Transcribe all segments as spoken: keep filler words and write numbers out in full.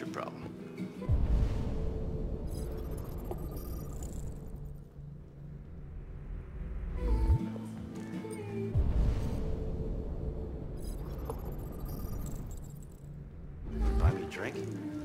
your problem. Buy me a drink?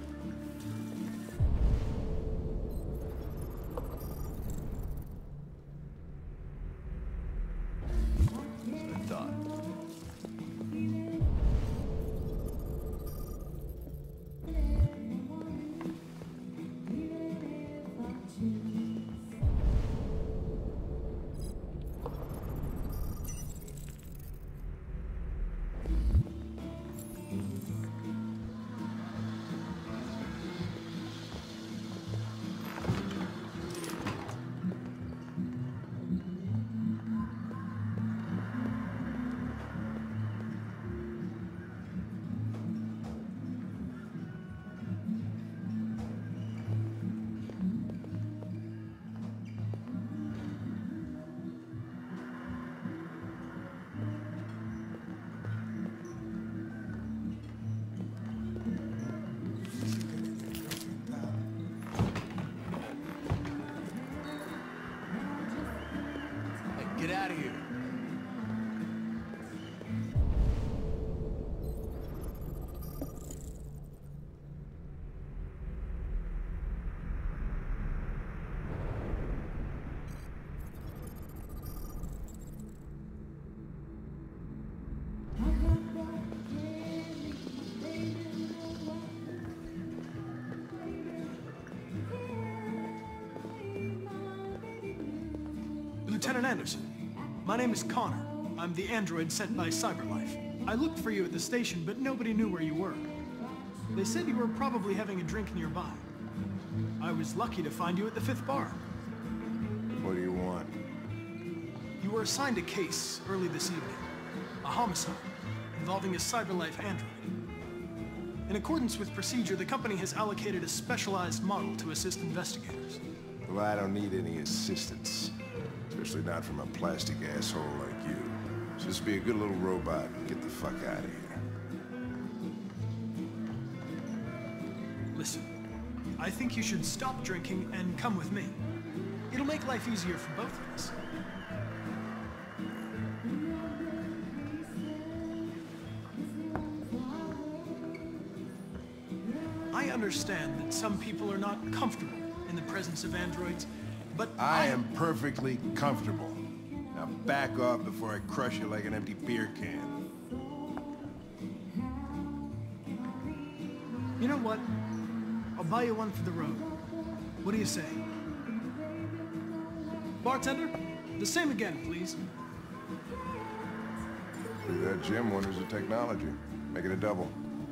Get out of here. Lieutenant Anderson, my name is Connor. I'm the android sent by CyberLife. I looked for you at the station, but nobody knew where you were. They said you were probably having a drink nearby. I was lucky to find you at the fifth bar. What do you want? You were assigned a case early this evening. A homicide involving a CyberLife android. In accordance with procedure, the company has allocated a specialized model to assist investigators. Well, I don't need any assistance. Especially not from a plastic asshole like you. Just be a good little robot and get the fuck out of here. Listen, I think you should stop drinking and come with me. It'll make life easier for both of us. I understand that some people are not comfortable in the presence of androids, but I am perfectly comfortable. Now back off before I crush you like an empty beer can. You know what? I'll buy you one for the road. What do you say? Bartender, the same again, please. That Jim wonders the technology. Make it a double.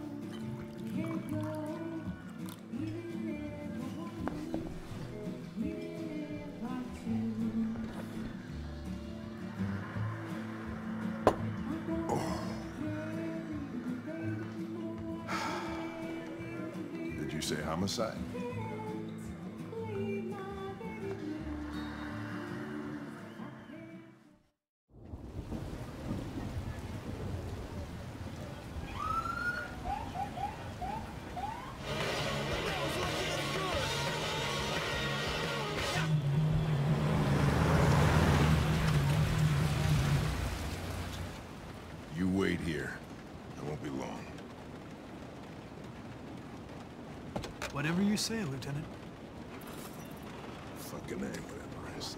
Say homicide? You wait here. I won't be long. Whatever you say, Lieutenant. Fucking A, whatever I say.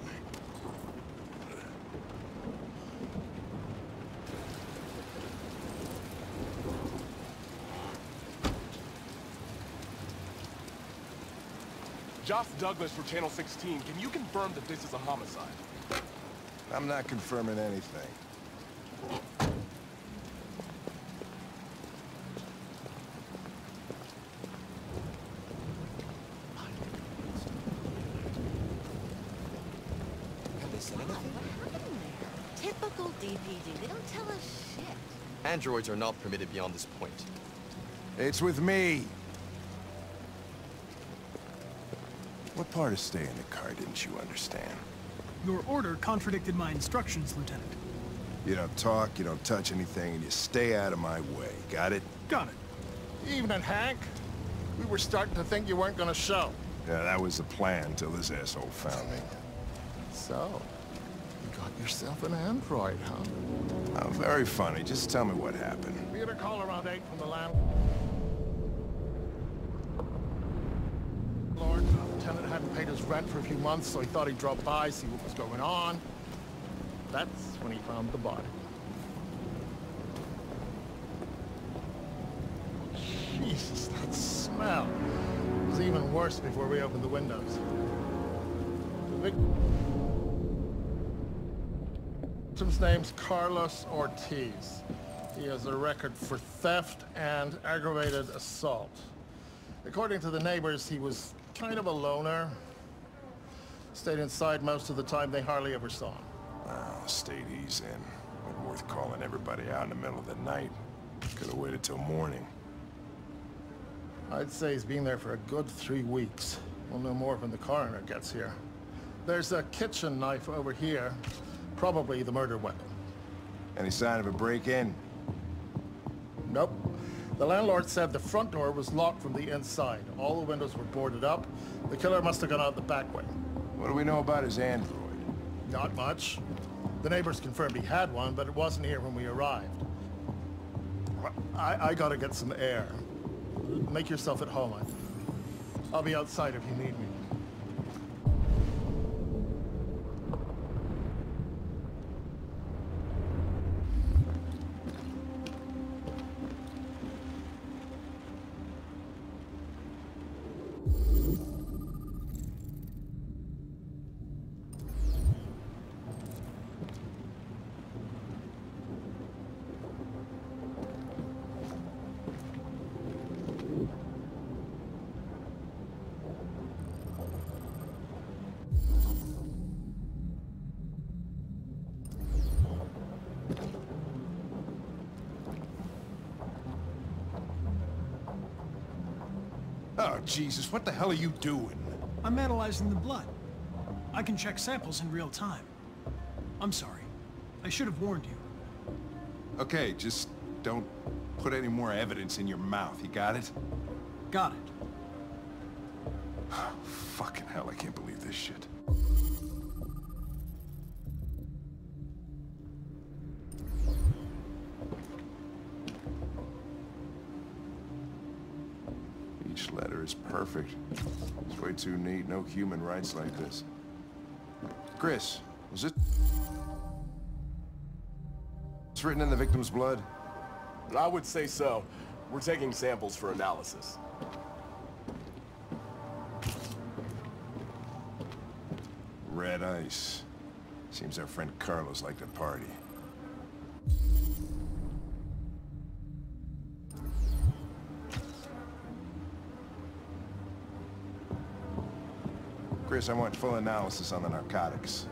Josh Douglas for Channel sixteen. Can you confirm that this is a homicide? I'm not confirming anything. Typical D P D. They don't tell us shit. Androids are not permitted beyond this point. It's with me. What part of staying in the car didn't you understand? Your order contradicted my instructions, Lieutenant. You don't talk, you don't touch anything, and you stay out of my way. Got it? Got it. Evening, Hank. We were starting to think you weren't gonna show. Yeah, that was the plan until this asshole found me. So, you got yourself an android, huh? Oh, very funny. Just tell me what happened. We had a call around eight from the land. Lord, the tenant hadn't paid his rent for a few months, so he thought he'd drop by, see what was going on. That's when he found the body. Jesus, that smell. It was even worse before we opened the windows. The victim's name's Carlos Ortiz. He has a record for theft and aggravated assault. According to the neighbors, he was kind of a loner. Stayed inside most of the time. They hardly ever saw him. Oh, state he's in. Wasn't worth calling everybody out in the middle of the night. Could have waited till morning. I'd say he's been there for a good three weeks. We'll know more when the coroner gets here. There's a kitchen knife over here. Probably the murder weapon. Any sign of a break-in? Nope. The landlord said the front door was locked from the inside. All the windows were boarded up. The killer must have gone out the back way. What do we know about his android? Not much. The neighbors confirmed he had one, but it wasn't here when we arrived. I, I gotta get some air. Make yourself at home. I'll be outside if you need me. Oh, Jesus, what the hell are you doing? I'm analyzing the blood. I can check samples in real time. I'm sorry. I should have warned you. Okay, just don't put any more evidence in your mouth, you got it? Got it. Fucking hell, I can't believe this shit. Each letter is perfect. It's way too neat. No human writes like this. Chris, was it... It's written in the victim's blood? I would say so. We're taking samples for analysis. Red ice. Seems our friend Carlos liked to party. Chris, I want full analysis on the narcotics.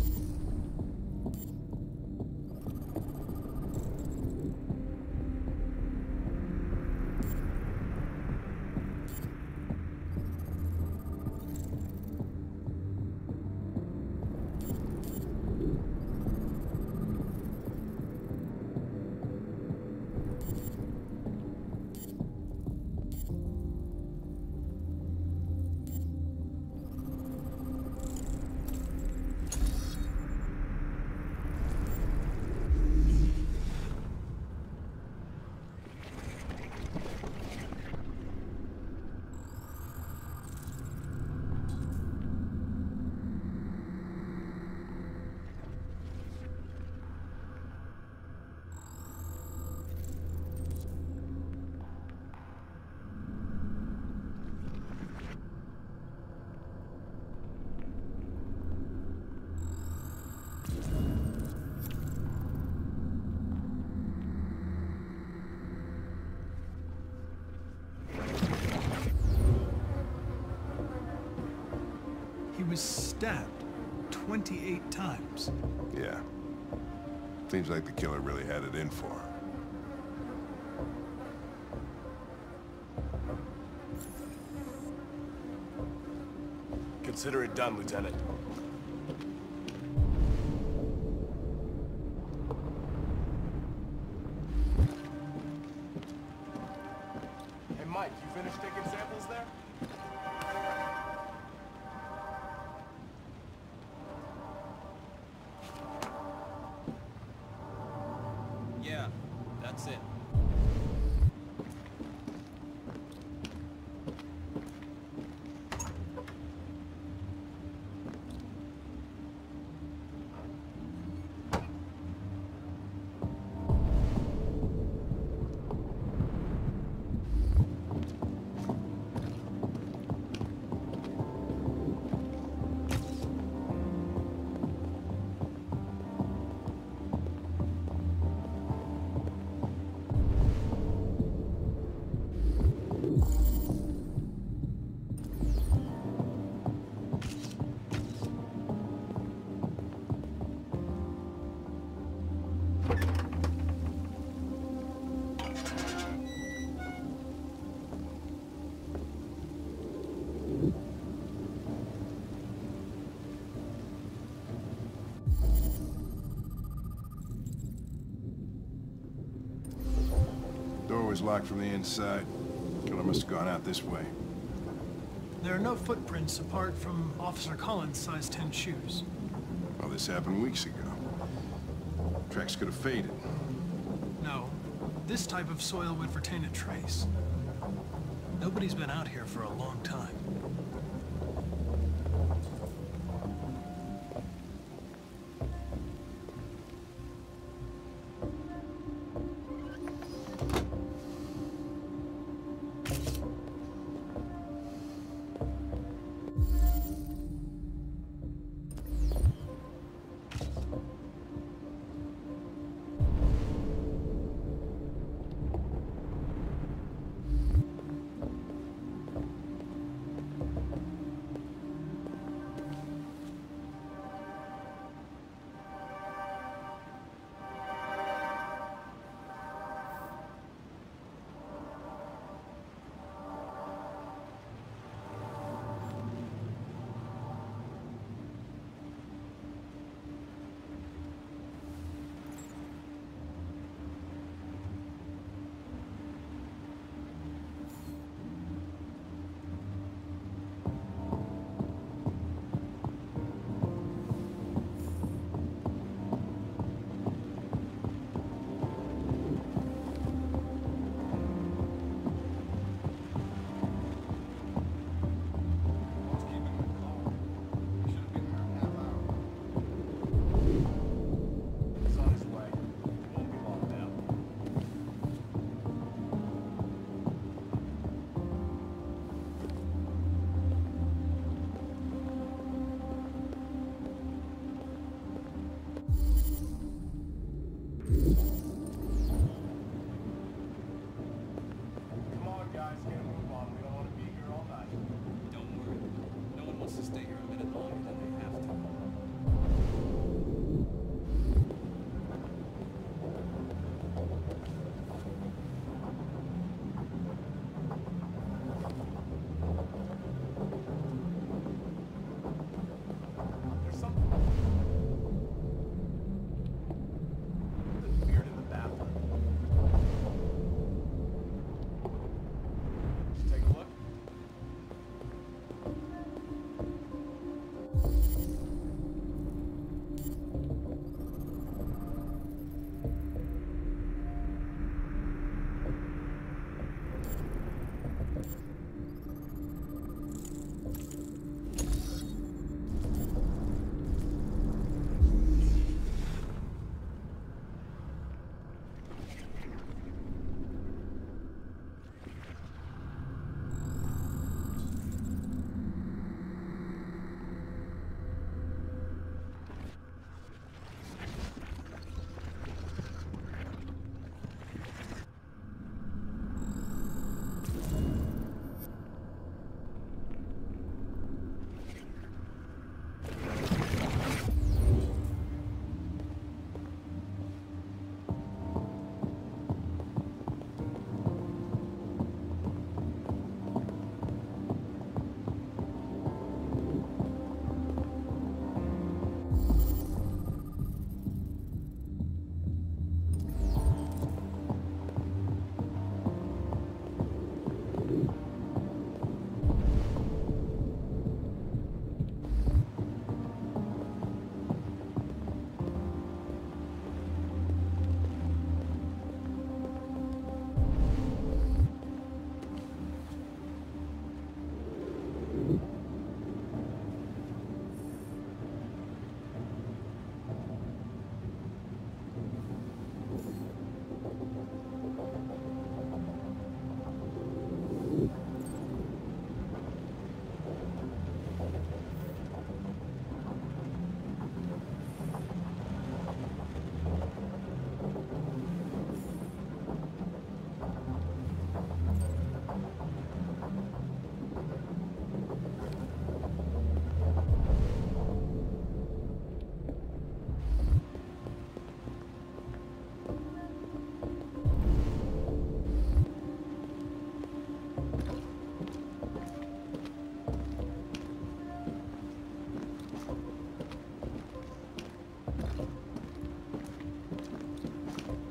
He was stabbed twenty-eight times. Yeah. Seems like the killer really had it in for him. Consider it done, Lieutenant. Hey, Mike, you finished taking samples? That's it. Door was locked from the inside. Killer must have gone out this way. There are no footprints apart from Officer Collins' size ten shoes. Well, this happened weeks ago. Tracks could have faded. No, this type of soil would retain a trace. Nobody's been out here for a long time.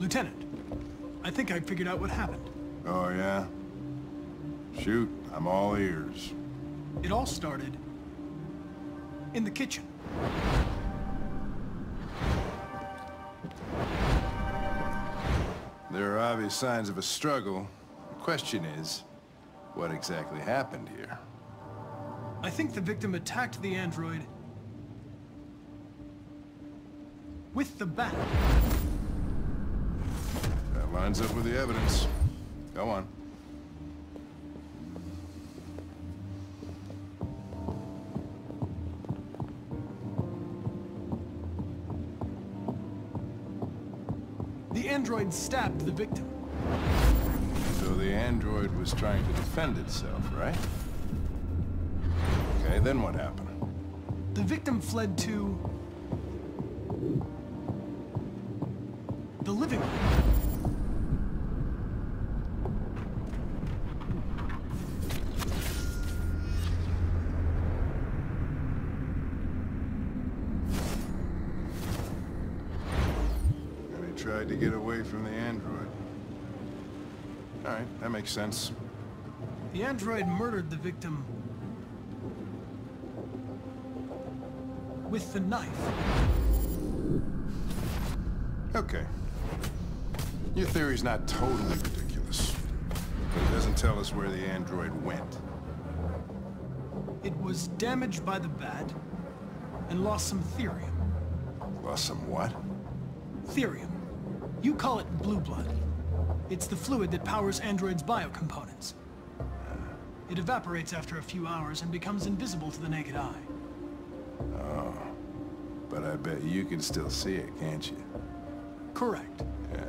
Lieutenant, I think I figured out what happened. Oh, yeah? Shoot, I'm all ears. It all started in the kitchen. There are obvious signs of a struggle. The question is, what exactly happened here? I think the victim attacked the android with the bat. That lines up with the evidence. Go on. The android stabbed the victim. So the android was trying to defend itself, right? Okay, then what happened? The victim fled to the living room. And he tried to get away from the android. All right, that makes sense. The android murdered the victim with the knife. Okay. Your theory's not totally ridiculous. But it doesn't tell us where the android went. It was damaged by the bat and lost some therium. Lost some what? Therium. You call it blue blood. It's the fluid that powers androids' biocomponents. It evaporates after a few hours and becomes invisible to the naked eye. Oh. But I bet you can still see it, can't you? Correct. Yeah.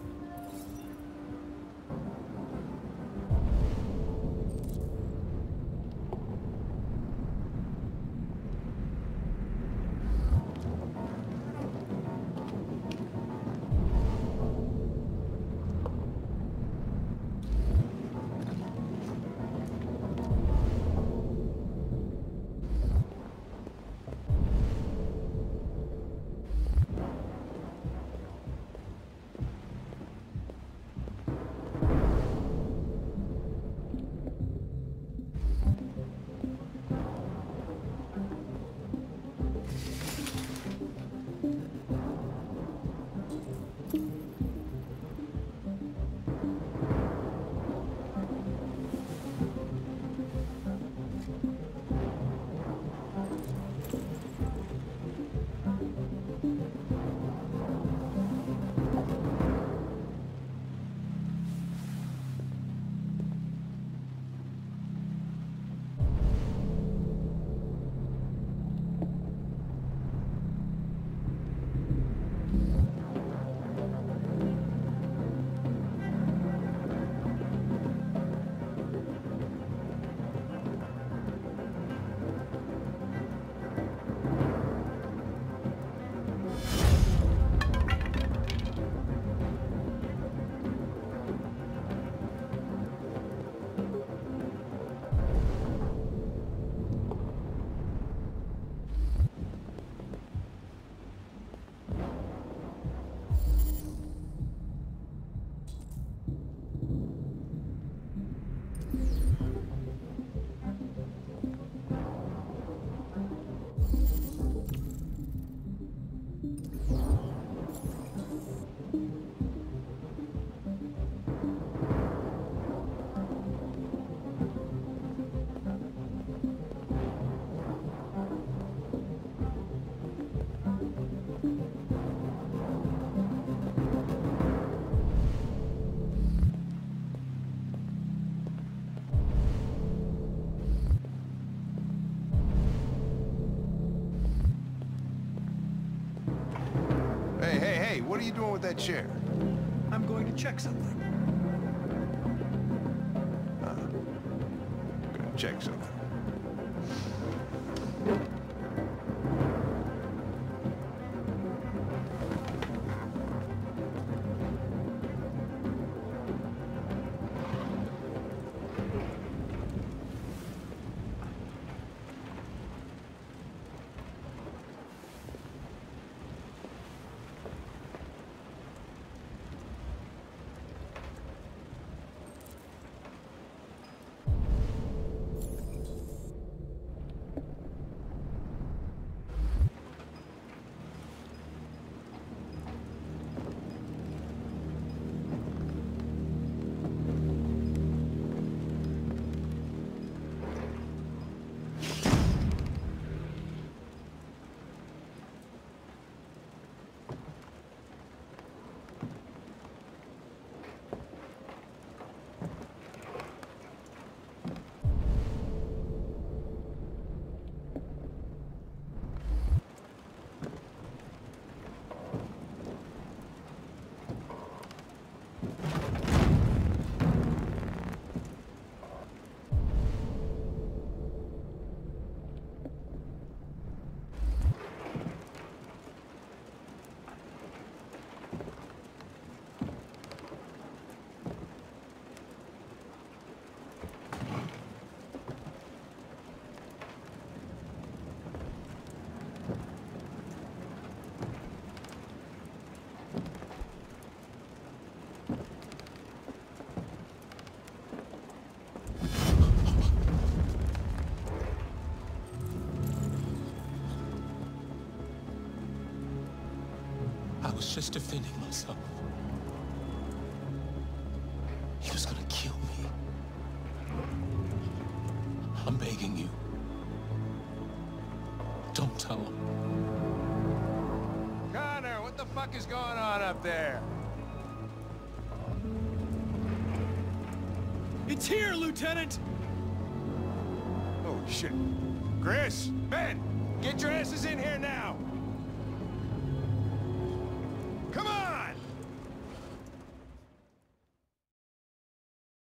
What are you doing with that chair? I'm going to check something. Uh, gonna check something. I was just defending myself. He was gonna kill me. I'm begging you. Don't tell him. Connor, what the fuck is going on up there? It's here, Lieutenant! Oh, shit. Chris, Ben, get your asses in here now!